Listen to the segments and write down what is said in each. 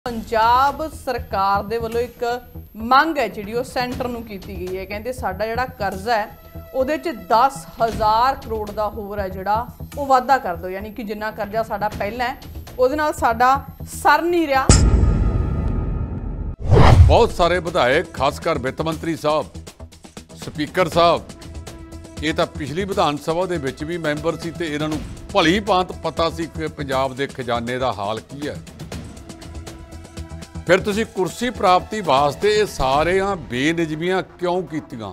पंजाब सरकार दे वालों एक मंग है जिहड़ी वो सेंटर नूं कीती गई है। कहंदे साडा जिहड़ा कर्जा है उहदे च 10,000 करोड़ दा होर है जिहड़ा वो वाधा कर दो, यानी कि जिन्ना कर्जा साडा पहला है उहदे नाल साडा सर नहीं रहा। बहुत सारे विधायक खासकर वित्त मंत्री साहब, स्पीकर साहब, ये तो पिछली विधान सभा दे विच भी मैंबर सी ते इन्हां नूं भली भांत पता सी कि पंजाब दे खजाने दा हाल की है। फिर तुसी कुर्सी प्राप्ति वास्ते ये सारियां बेनिजमियां क्यों कीतियां?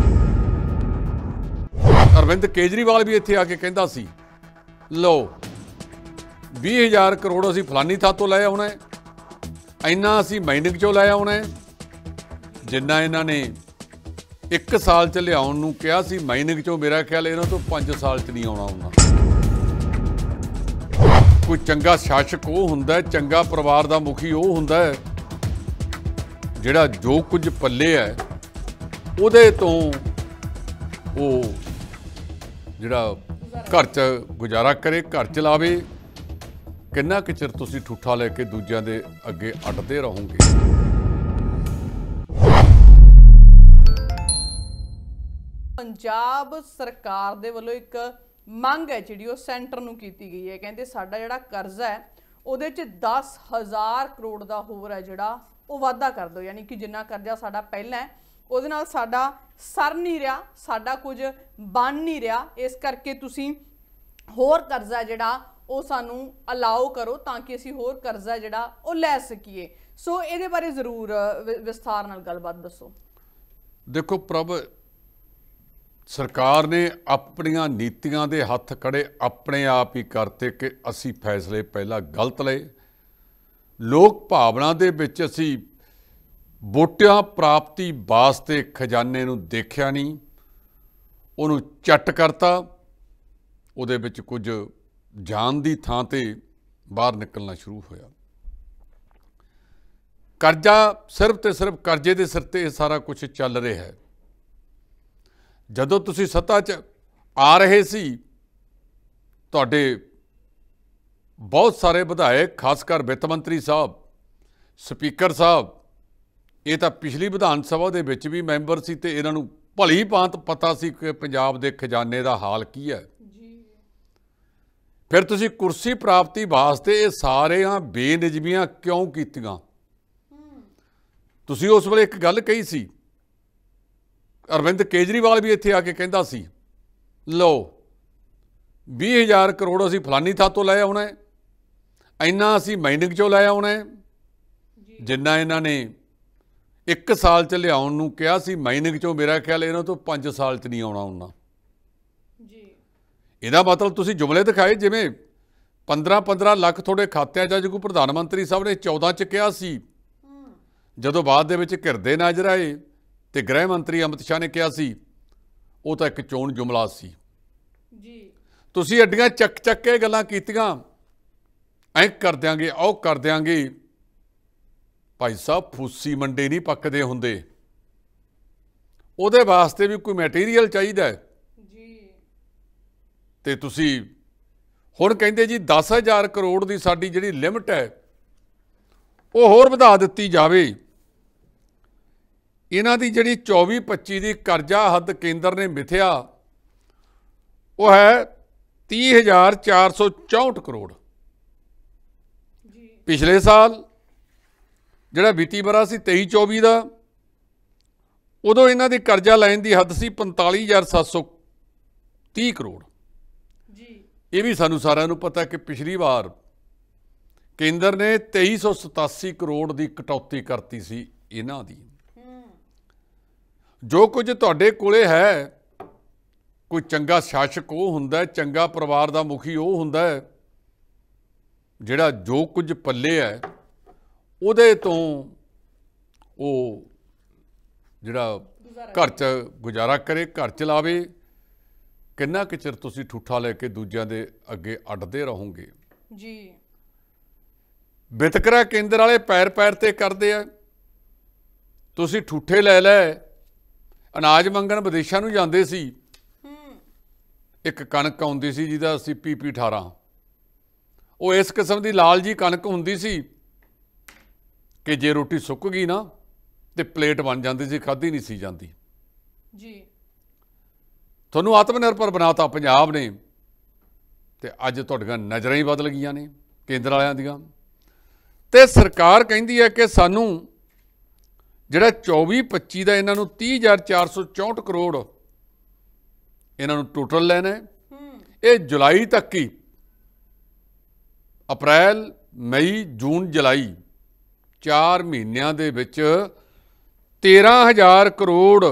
अरविंद केजरीवाल भी इत्थे आके कहंदा सी, लो 20,000 करोड़ असीं फलानी थां तो लै आउणा है, इन्ना असीं माइनिंग चों लै आउणा है, जिन्ना इन्हां ने 1 साल च लियाउण नूं किहा सी माइनिंग चों मेरा ख्याल इन्हां तो 5 साल च नहीं आउणा उन्हां। कोई चंगा शासक वो हुंदा है, चंगा परिवार का मुखी वो हुंदा है जिहड़ा जो कुछ पल्ले है उहदे तो वो जिहड़ा घर च गुजारा करे, घर चलावे। किन्ना कि चिर तुसीं ठूठा लैके दूजियां दे अगे अटदे रहोगे। पंजाब सरकार दे वालों एक मंग है जिहड़ी वो सेंटर नूं कीती गई है। कहंदे साडा जिहड़ा कर्जा है उहदे च 10,000 करोड़ दा होर है जिहड़ा वो वाधा कर दो, यानी कि जिन्ना कर्जा साडा पहला है उहदे नाल साडा सर नहीं रहा, साडा कुछ बन नहीं रहा, इस करके तुसीं होर कर्जा जिहड़ा वो सानू अलाउ करो ताकि असीं होर कर्जा जिहड़ा वो लै सकीए। सो इहदे बारे जरूर विस्तार नाल गलबात दसो। देखो प्रभ, सरकार ने अपनियां नीतियां दे हत्थ खड़े अपने आप ही करते कि असी फैसले पहला गलत लए। लोक भावना दे विच असी वोटां प्राप्ति वास्ते खजाने नूं देखिया नहीं, उहनूं चट करता, उहदे विच कुछ जान दी थां ते बाहर निकलना शुरू होया। कर्जा सिर्फ ते सिर्फ कर्जे दे सिर ते सारा कुछ चल रहा है। जदों तुसीं सत्ता च आ रहे सी, तुहाडे बहुत सारे विधायक खासकर वित्त मंत्री साहब, स्पीकर साहब, ये तो पिछली विधान सभा दे विच भी मैंबर सी ते इन्हां नूं भली भांत पता सी कि पंजाब दे खजाने दा हाल की है। फिर तुसीं कुर्सी प्राप्ति वास्ते ये सारियां बेनिजमियां क्यों कीतियां? तुसीं उस वेले एक गल कही सी, अरविंद केजरीवाल भी इत्थे आके कहंदा सी, लो 20,000 करोड़ असीं फलानी थां तो लै आउणा है, इन्ना असीं माइनिंग चों लै आउणा है, जिन्ना इन्हां ने 1 साल च लियाउण नूं किहा सी माइनिंग चों मेरा ख्याल इन्हां तो 5 साल च नहीं आउणा उन्हां। ਇਹਦਾ मतलब तुसीं जुमले दिखाए जिवें 15-15 ਲੱਖ ਤੁਹਾਡੇ ਖਾਤਿਆਂ 'ਚ, ਕੋਈ ਪ੍ਰਧਾਨ ਮੰਤਰੀ ਸਾਹਿਬ ਨੇ 14 'ਚ ਕਿਹਾ ਸੀ, ਜਦੋਂ ਬਾਅਦ ਦੇ ਵਿੱਚ ਘਿਰਦੇ ਨਜ਼ਰ ਆਏ ਤੇ ਗ੍ਰਹਿ ਮੰਤਰੀ ਅਮਿਤ ਸ਼ਾਹ ਨੇ ਕਿਹਾ ਸੀ, ਉਹ ਤਾਂ ਇੱਕ ਚੋਣ ਜੁਮਲਾ ਸੀ ਜੀ। ਤੁਸੀਂ ਅੱਡੀਆਂ ਚੱਕ ਕੇ ਗੱਲਾਂ ਕੀਤੀਆਂ, ਐਂ ਕਰ ਦਿਆਂਗੇ, ਉਹ ਕਰ ਦਿਆਂਗੇ। ਭਾਈ ਸਾਹਿਬ, ਫੂਸੀ ਮੰਡੇ ਨਹੀਂ ਪੱਕਦੇ ਹੁੰਦੇ, ਉਹਦੇ ਵਾਸਤੇ ਵੀ ਕੋਈ ਮਟੀਰੀਅਲ ਚਾਹੀਦਾ ਹੈ। ਤੇ ਤੁਸੀਂ ਹੁਣ ਕਹਿੰਦੇ ਜੀ 10,000 ਕਰੋੜ ਦੀ ਸਾਡੀ ਜਿਹੜੀ ਲਿਮਟ ਹੈ ਉਹ ਹੋਰ ਵਧਾ ਦਿੱਤੀ ਜਾਵੇ। ਇਹਨਾਂ ਦੀ ਜਿਹੜੀ 24-25 ਦੀ ਕਰਜ਼ਾ ਹੱਦ ਕੇਂਦਰ ਨੇ ਮਿਥਿਆ ਉਹ ਹੈ 30,464 ਕਰੋੜ। ਪਿਛਲੇ ਸਾਲ ਜਿਹੜਾ ਵਿੱਤੀ ਵਰ੍ਹਾ ਸੀ 23-24 ਦਾ, ਉਦੋਂ ਇਹਨਾਂ ਦੀ ਕਰਜ਼ਾ ਲੈਣ ਦੀ ਹੱਦ ਸੀ 45,730 ਕਰੋੜ। ये भी सानू सारिਆਂ ਨੂੰ पता कि पिछली बार केंद्र ने 2387 करोड़ की कटौती करती सी इन्हां दी। जो कुछ तुहाडे कोले है, कोई चंगा शासक वो हुंदा है, चंगा परिवार का मुखी वो हुंदा है जिहड़ा जो कुछ पल्ले है उहदे तो वो जिहड़ा घर च गुजारा करे, घर चलावे। किन्ना कि चिर तुसीं ठूठा लैके दूजियां दे अगे अटदे रहोगे जी। वितकरा केंद्र वाले पैर पैर ते करदे आ। तुसीं ठूठे लै अनाज मंगण विदेशां नूं जांदे सी, एक कणक आउंदी सी जिहदा असीं PP 18, वो इस किस्म की लाल जी कणक हुंदी सी ਕਿ ਜੇ ਰੋਟੀ ਸੁੱਕ ਗਈ ਨਾ ਤੇ ਪਲੇਟ ਬਣ ਜਾਂਦੀ ਸੀ, ਖਾਧੀ ਨਹੀਂ ਸੀ ਜਾਂਦੀ ਜੀ। ਤੁਹਾਨੂੰ ਆਤਮ ਨਿਰਭਰ ਬਣਾਤਾ ਪੰਜਾਬ ਨੇ, ਤੇ ਅੱਜ ਤੁਹਾਡੀਆਂ ਨਜ਼ਰਾਂ ਹੀ ਬਦਲ ਗਈਆਂ ਨੇ ਕੇਂਦਰ ਵਾਲਿਆਂ ਦੀਆਂ। ਤੇ ਸਰਕਾਰ ਕਹਿੰਦੀ ਹੈ ਕਿ ਸਾਨੂੰ ਜਿਹੜਾ 24-25 ਦਾ ਇਹਨਾਂ ਨੂੰ 30,464 ਕਰੋੜ ਇਹਨਾਂ ਨੂੰ ਟੋਟਲ ਲੈਣਾ ਹੈ। ਇਹ ਜੁਲਾਈ ਤੱਕ ਹੀ, ਅਪ੍ਰੈਲ, ਮਈ, ਜੂਨ, ਜੁਲਾਈ 4 ਮਹੀਨਿਆਂ ਦੇ ਵਿੱਚ 13,000 ਕਰੋੜ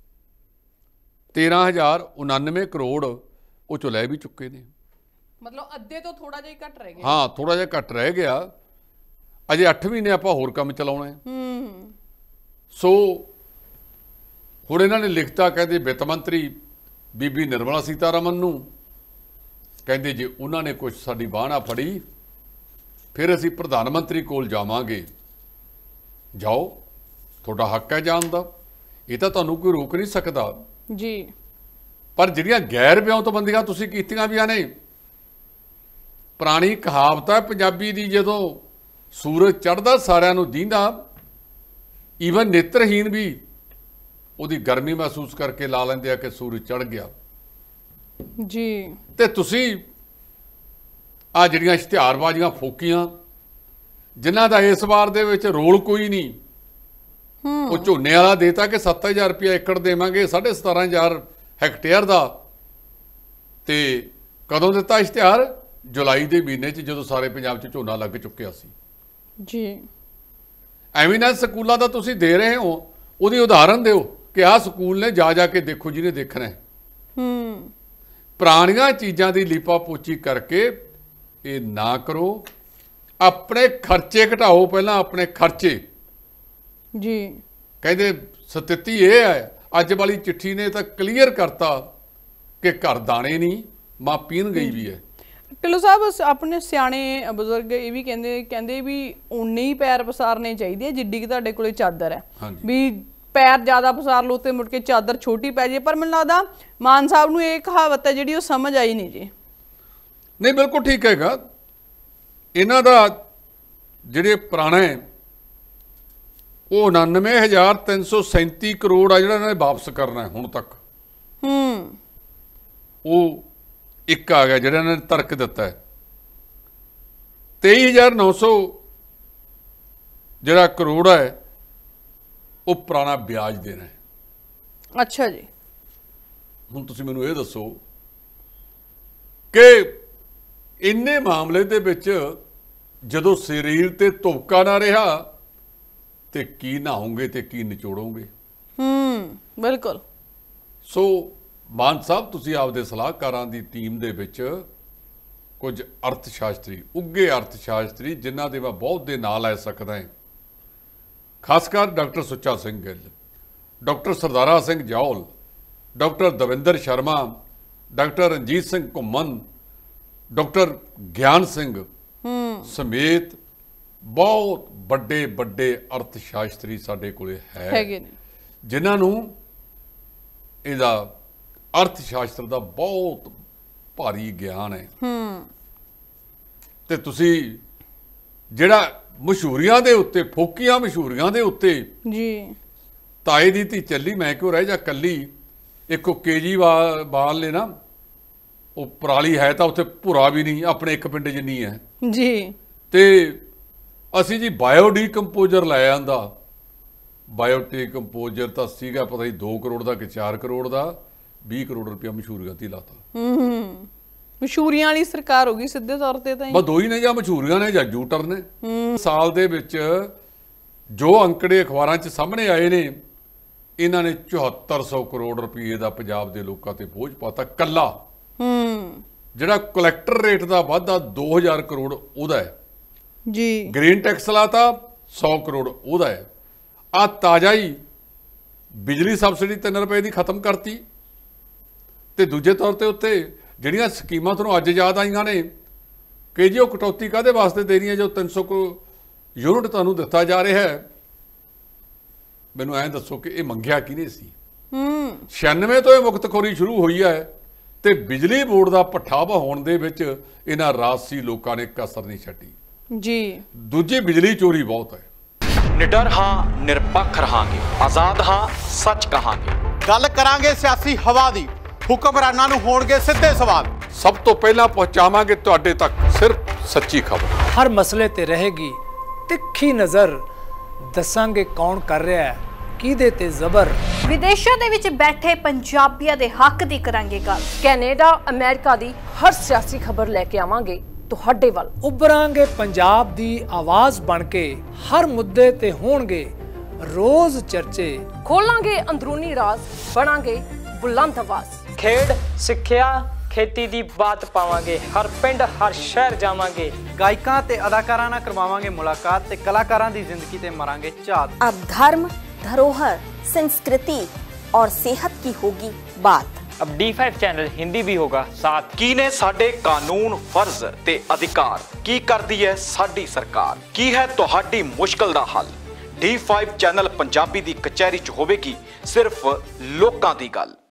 13,099 ਕਰੋੜ ਉਹ ਚੋਂ ਲੈ ਵੀ ਚੁੱਕੇ ਨੇ। ਮਤਲਬ ਅੱਧੇ ਤੋਂ ਥੋੜਾ ਜਿਹਾ ਹੀ ਘੱਟ ਰਹਿ ਗਿਆ। ਹਾਂ, ਥੋੜਾ ਜਿਹਾ ਘੱਟ ਰਹਿ ਗਿਆ। ਅਜੇ 8 ਮਹੀਨੇ ਆਪਾਂ ਹੋਰ ਕੰਮ ਚਲਾਉਣਾ ਹੈ। ਸੋ ਹੁਣ ਇਹਨਾਂ ਨੇ ਲਿਖਤਾ, ਕਹਿੰਦੇ ਵਿੱਤ ਮੰਤਰੀ ਬੀਬੀ ਨਿਰਮਲਾ ਸੀਤਾਰਮਨ ਨੂੰ, ਕਹਿੰਦੇ ਜੇ ਉਹਨਾਂ ਨੇ ਕੁਝ ਸਾਡੀ ਬਾਂਹ ਨਾ ਫੜੀ ਫਿਰ ਅਸੀਂ ਪ੍ਰਧਾਨ ਮੰਤਰੀ ਕੋਲ ਜਾਵਾਂਗੇ। ਜਾਓ, ਤੁਹਾਡਾ ਹੱਕ ਹੈ ਜਾਣ ਦਾ, ਇਹ ਤਾਂ ਤੁਹਾਨੂੰ ਕੋਈ ਰੋਕ ਨਹੀਂ ਸਕਦਾ ਜੀ। ਪਰ ਜਿਹੜੀਆਂ ਗੈਰ ਵਿਉਂਤਬੰਦੀਆਂ ਤੁਸੀਂ ਕੀਤੀਆਂ ਵੀਆਂ ਨੇ, ਪੁਰਾਣੀ ਕਹਾਵਤ ਹੈ ਪੰਜਾਬੀ ਦੀ, ਜਦੋਂ ਸੂਰਜ ਚੜ੍ਹਦਾ ਸਾਰਿਆਂ ਨੂੰ ਦੀਂਦਾ, ਈਵਨ ਨੇਤਰਹੀਨ ਵੀ ਉਹਦੀ ਗਰਮੀ ਮਹਿਸੂਸ ਕਰਕੇ ਲਾ ਲੈਂਦੇ ਆ ਕਿ ਸੂਰਜ ਚੜ੍ਹ ਗਿਆ ਜੀ। ਤੇ ਤੁਸੀਂ ਆ ਜਿਹੜੀਆਂ ਇਸ਼ਤਿਹਾਰਬਾਜ਼ੀਆਂ ਫੋਕੀਆਂ, ਜਿਨ੍ਹਾਂ ਦਾ ਇਸ ਵਾਰ ਦੇ ਵਿੱਚ ਰੋਲ ਕੋਈ ਨਹੀਂ, ਉਹ ਝੋਨੇ ਵਾਲਾ ਦੇਤਾ ਕਿ 7,000 ਰੁਪਇਆ ਏਕੜ ਦੇਵਾਂਗੇ 17,500 ਹੈਕਟੇਅਰ ਦਾ, ਤੇ ਕਦੋਂ ਦਿੱਤਾ ਇਸ਼ਤਿਹਾਰ? ਜੁਲਾਈ ਦੇ ਮਹੀਨੇ 'ਚ, ਜਦੋਂ ਸਾਰੇ ਪੰਜਾਬ 'ਚ ਝੋਨਾ ਲੱਗ ਚੁੱਕਿਆ ਸੀ ਜੀ। ਐਵੇਂ ਨਾ ਸਕੂਲਾਂ ਦਾ ਤੁਸੀਂ ਦੇ ਰਹੇ ਹੋ, ਉਹਦੀ ਉਦਾਹਰਨ ਦਿਓ ਕਿ ਆਹ ਸਕੂਲ ਨੇ, ਜਾ ਕੇ ਦੇਖੋ ਜਿਹਨੇ ਦੇਖਣਾ ਹੈ। ਪੁਰਾਣੀਆਂ ਚੀਜ਼ਾਂ ਦੀ ਲੀਪਾ ਪੋਚੀ ਕਰਕੇ ਇਹ ਨਾ ਕਰੋ। ਆਪਣੇ ਖਰਚੇ ਘਟਾਓ, ਪਹਿਲਾਂ ਆਪਣੇ ਖਰਚੇ ਜੀ। ਕਹਿੰਦੇ ਸਥਿਤੀ ਇਹ ਹੈ, ਅੱਜ ਵਾਲੀ ਚਿੱਠੀ ਨੇ ਤਾਂ ਕਲੀਅਰ ਕਰਤਾ ਕਿ ਘਰ ਦਾਣੇ ਨਹੀਂ, ਮਾਂ ਪੀਣ ਗਈ ਵੀ ਹੈ। ਢਿੱਲੋਂ ਸਾਹਿਬ, ਆਪਣੇ ਸਿਆਣੇ ਬਜ਼ੁਰਗ ਇਹ ਵੀ ਕਹਿੰਦੇ ਵੀ ਉਨੇ ਹੀ ਪੈਰ ਪਸਾਰਨੇ ਚਾਹੀਦੇ ਆ ਜਿੱਡੀ ਕਿ ਤੁਹਾਡੇ ਕੋਲੇ ਚਾਦਰ ਹੈ। ਵੀ ਪੈਰ ਜ਼ਿਆਦਾ ਪਸਾਰ ਲਓ ਤੇ ਮੁੜ ਕੇ ਚਾਦਰ ਛੋਟੀ ਪੈ ਜੇ। ਪਰ ਮੈਨੂੰ ਲੱਗਦਾ ਮਾਨ ਸਾਹਿਬ ਨੂੰ ਇਹ ਕਹਾਵਤ ਹੈ ਜਿਹੜੀ ਉਹ ਸਮਝ ਆਈ ਨਹੀਂ ਜੀ। ਨਹੀਂ, ਬਿਲਕੁਲ ਠੀਕ ਹੈਗਾ। ਇਹਨਾਂ ਦਾ ਜਿਹੜੇ ਪੁਰਾਣਾ ਹੈ ਉਹ 99,337 ਕਰੋੜ ਆ ਜਿਹੜਾ ਇਹਨਾਂ ਨੇ ਵਾਪਸ ਕਰਨਾ ਹੈ ਹੁਣ ਤੱਕ। ਉਹ ਇੱਕ ਆ ਗਿਆ ਜਿਹੜਾ ਇਹਨਾਂ ਨੇ ਤਰਕ ਦਿੱਤਾ ਹੈ। 23,900 ਜਿਹੜਾ ਕਰੋੜ ਹੈ ਉਹ ਪੁਰਾਣਾ ਵਿਆਜ ਦੇਣਾ ਹੈ। ਅੱਛਾ ਜੀ। ਹੁਣ ਤੁਸੀਂ ਮੈਨੂੰ ਇਹ ਦੱਸੋ ਕਿ ਇੰਨੇ ਮਾਮਲੇ ਦੇ ਵਿੱਚ ਜਦੋਂ ਸਰੀਰ ਤੇ ਧੋਕਾ ਨਾ ਰਿਹਾ ਤੇ ਕੀ ਨਹਾਉਂਗੇ ਤੇ ਕੀ ਨਿਚੋੜੋਗੇ? ਬਿਲਕੁਲ। ਸੋ ਮਾਨ ਸਾਹਿਬ, ਤੁਸੀਂ ਆਪਦੇ ਸਲਾਹਕਾਰਾਂ ਦੀ ਟੀਮ ਦੇ ਵਿੱਚ ਕੁਝ ਅਰਥ ਸ਼ਾਸਤਰੀ, ਉੱਗੇ ਅਰਥ ਸ਼ਾਸਤਰੀ, ਜਿਨ੍ਹਾਂ ਦੇ ਮੈਂ ਬਹੁਤ ਦੇ ਨਾਂ ਲੈ ਸਕਦਾ ਹਾਂ, ਖਾਸ ਕਰ doctor Sucha Singh Gill, doctor Sardara Singh Johal, doctor Davinder Sharma, doctor Ranjit Singh Ghuman, doctor ਗਿਆਨ ਸਿੰਘ ਸਮੇਤ ਬਹੁਤ ਵੱਡੇ ਵੱਡੇ ਅਰਥ ਸ਼ਾਸਤਰੀ ਸਾਡੇ ਕੋਲੇ ਹੈ, ਜਿਨ੍ਹਾਂ ਨੂੰ ਇਹਦਾ ਅਰਥ ਸ਼ਾਸਤਰ ਦਾ ਬਹੁਤ ਭਾਰੀ ਗਿਆਨ ਹੈ। ਤੇ ਤੁਸੀਂ ਜਿਹੜਾ ਮਸ਼ਹੂਰੀਆਂ ਦੇ ਉੱਤੇ, ਫੋਕੀਆਂ ਮਸ਼ਹੂਰੀਆਂ ਦੇ ਉੱਤੇ ਜੀ, ਤਾਏ ਦੀ ਧੀ ਚੱਲੀ ਮੈਂ ਕਿਉਂ ਰਹਿ ਜਾ ਕੱਲੀ, ਇੱਕ ਕੇਜਰੀਵਾਲ ਨੇ ਨਾ, ਉਹ ਪਰਾਲੀ ਹੈ ਤਾਂ ਉੱਥੇ ਭੁਰਾ ਵੀ ਨਹੀਂ, ਆਪਣੇ ਇੱਕ ਪਿੰਡ ਜਿੰਨੀ ਹੈ ਜੀ, ਤੇ ਅਸੀਂ ਜੀ ਬਾਇਓ ਡੀਕੰਪੋਜ਼ਰ ਲੈ ਆਂਦਾ। ਬਾਇਓ ਡੀਕੰਪੋਜ਼ਰ ਤਾਂ ਸੀਗਾ ਪਤਾ ਨਹੀਂ 2 ਕਰੋੜ ਦਾ ਕਿ 4 ਕਰੋੜ ਦਾ, 20 ਕਰੋੜ ਰੁਪਇਆ ਮਸ਼ਹੂਰੀਆਂ ਤੇ ਲਾਤਾ। ਮਸ਼ਹੂਰੀਆਂ ਵਾਲੀ ਸਰਕਾਰ ਹੋ ਗਈ ਸਿੱਧੇ ਤੌਰ ਤੇ। ਤਾਂ ਬਸ ਦੋ ਹੀ ਨੇ, ਜਾਂ ਮਸ਼ਹੂਰੀਆਂ ਨੇ ਜਾਂ ਜੂਟਰ ਨੇ। ਸਾਲ ਦੇ ਵਿੱਚ ਜੋ ਅੰਕੜੇ ਅਖਬਾਰਾਂ 'ਚ ਸਾਹਮਣੇ ਆਏ ਨੇ, ਇਹਨਾਂ ਨੇ 7400 ਕਰੋੜ ਰੁਪਏ ਦਾ ਪੰਜਾਬ ਦੇ ਲੋਕਾਂ ਤੇ ਬੋਝ ਪਾਤਾ ਕੱਲਾ। ਜਿਹੜਾ ਕਲੈਕਟਰ ਰੇਟ ਦਾ ਵਾਧਾ 2000 ਕਰੋੜ ਉਹਦਾ ਹੈ ਜੀ, ਗ੍ਰੀਨ ਟੈਕਸ ਲਾਤਾ 100 ਕਰੋੜ ਉਹਦਾ ਹੈ। ਆ ਤਾਜ਼ਾ ਹੀ ਬਿਜਲੀ ਸਬਸਿਡੀ 3 ਰੁਪਏ ਦੀ ਖਤਮ ਕਰਤੀ। ਤੇ ਦੂਜੇ ਤੌਰ ਤੇ ਉੱਤੇ ਜਿਹੜੀਆਂ ਸਕੀਮਾਂ ਤੁਹਾਨੂੰ ਅੱਜ ਯਾਦ ਆਈਆਂ ਨੇ ਕਿ ਜੀ ਉਹ ਕਟੌਤੀ ਕਾਹਦੇ ਵਾਸਤੇ ਦੇਣੀ ਹੈ, ਜੋ 300 ਯੂਨਿਟ ਤੁਹਾਨੂੰ ਦਿੱਤਾ ਜਾ ਰਿਹਾ ਹੈ, ਮੈਨੂੰ ਐਂ ਦੱਸੋ ਕਿ ਇਹ ਮੰਗਿਆ ਕਿਹਨੇ ਸੀ? 96 ਤੋਂ ਇਹ ਮੁਕਤਖੋਰੀ ਸ਼ੁਰੂ ਹੋਈ ਹੈ ਤੇ ਬਿਜਲੀ ਬੋਰਡ ਦਾ ਪੱਠਾ ਵਹਾਉਣ ਦੇ ਵਿੱਚ ਇਹਨਾਂ ਰਾਜਸੀ ਲੋਕਾਂ ਨੇ ਕਸਰ ਨਹੀਂ ਛੱਡੀ ਜੀ। ਦੂਜੀ ਬਿਜਲੀ ਚੋਰੀ ਬਹੁਤ ਹੈ। ਨਿਡਰ ਹਾਂ, ਨਿਰਪੱਖ ਰਹਾਂਗੇ, ਆਜ਼ਾਦ ਹਾਂ, ਸੱਚ ਕਹਾਂਗੇ। ਗੱਲ ਕਰਾਂਗੇ ਸਿਆਸੀ ਹਵਾ ਦੀ, ਹੁਕਮਰਾਨਾਂ ਨੂੰ ਹੋਣਗੇ ਸਿੱਧੇ ਸਵਾਲ। ਸਭ ਤੋਂ ਪਹਿਲਾਂ ਪਹੁੰਚਾਵਾਂਗੇ ਤੁਹਾਡੇ ਤੱਕ ਸਿਰਫ ਸੱਚੀ ਖਬਰ। ਹਰ ਮਸਲੇ ਤੇ ਰਹੇਗੀ ਤਿੱਖੀ ਨਜ਼ਰ, ਦੱਸਾਂਗੇ ਕੌਣ ਕਰ ਰਿਹਾ ਹੈ ਕਿਹਦੇ ਤੇ ਜ਼ਬਰ। ਵਿਦੇਸ਼ਾਂ ਦੇ ਵਿੱਚ ਬੈਠੇ ਪੰਜਾਬੀਆਂ ਦੇ ਹੱਕ ਦੀ ਕਰਾਂਗੇ ਗੱਲ। ਕੈਨੇਡਾ, ਅਮਰੀਕਾ ਦੀ ਹਰ ਸਿਆਸੀ ਖਬਰ ਲੈ ਕੇ ਆਵਾਂਗੇ ਤੁਹਾਡੇ ਵੱਲ। ਉਭਰਾਂਗੇ ਪੰਜਾਬ ਦੀ ਆਵਾਜ਼ ਬਣ ਕੇ, ਹਰ ਮੁੱਦੇ ਤੇ ਹੋਣਗੇ ਰੋਜ਼ ਚਰਚੇ। ਖੋਲਾਂਗੇ ਅੰਦਰੂਨੀ ਰਾਜ਼, ਬਣਾਂਗੇ ਬੁਲੰਦ ਆਵਾਜ਼। ਖੇਡ, ਸਿੱਖਿਆ, ਖੇਤੀ ਦੀ ਬਾਤ ਪਾਵਾਂਗੇ, ਹਰ ਪਿੰਡ ਹਰ ਸ਼ਹਿਰ ਜਾਵਾਂਗੇ। ਗਾਇਕਾਂ ਤੇ ਅਦਾਕਾਰਾਂ ਨਾਲ ਕਰਵਾਵਾਂਗੇ ਮੁਲਾਕਾਤ ਤੇ ਕਲਾਕਾਰਾਂ ਦੀ ਜ਼ਿੰਦਗੀ ਤੇ ਮਾਰਾਂਗੇ ਝਾਤ। अब धर्म, धरोहर, संस्कृति और सेहत की होगी बात। अब D5 चैनल हिंदी भी होगा साथ। ਕੀ ਨੇ ਸਾਡੇ ਕਾਨੂੰਨ, ਫਰਜ਼ ਤੇ ਅਧਿਕਾਰ? ਕੀ ਕਰਦੀ ਹੈ ਸਾਡੀ ਸਰਕਾਰ? ਕੀ ਹੈ ਤੁਹਾਡੀ ਮੁਸ਼ਕਲ ਦਾ ਹੱਲ? D5 ਚੈਨਲ ਪੰਜਾਬੀ ਦੀ ਕਚਹਿਰੀ 'ਚ ਹੋਵੇਗੀ ਸਿਰਫ ਲੋਕਾਂ ਦੀ ਗੱਲ।